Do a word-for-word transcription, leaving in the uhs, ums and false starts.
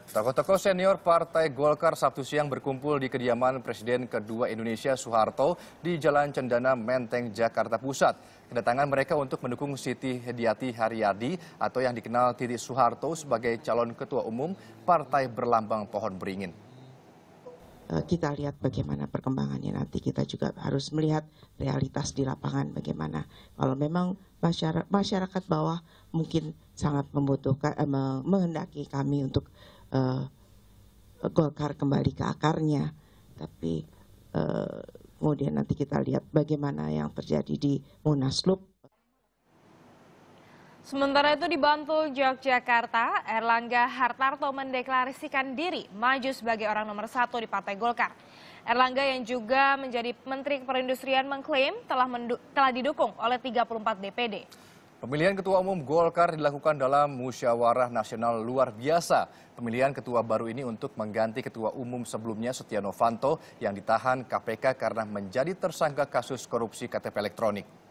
Tokoh-tokoh senior Partai Golkar Sabtu siang berkumpul di kediaman Presiden kedua Indonesia Soeharto di Jalan Cendana Menteng, Jakarta Pusat. Kedatangan mereka untuk mendukung Siti Hediati Haryadi atau yang dikenal Titi Soeharto sebagai calon ketua umum Partai Berlambang Pohon Beringin. Kita lihat bagaimana perkembangannya, nanti kita juga harus melihat realitas di lapangan bagaimana. Kalau memang masyarakat, masyarakat bawah mungkin sangat membutuhkan, eh, menghendaki kami untuk uh, Golkar kembali ke akarnya, tapi uh, kemudian nanti kita lihat bagaimana yang terjadi di Munaslup. Sementara itu di Bantul, Yogyakarta, Erlangga Hartarto mendeklarasikan diri maju sebagai orang nomor satu di Partai Golkar. Erlangga yang juga menjadi Menteri Perindustrian mengklaim telah, telah didukung oleh tiga puluh empat D P D. Pemilihan Ketua Umum Golkar dilakukan dalam musyawarah nasional luar biasa. Pemilihan ketua baru ini untuk mengganti Ketua Umum sebelumnya Setia Novanto yang ditahan K P K karena menjadi tersangka kasus korupsi K T P elektronik.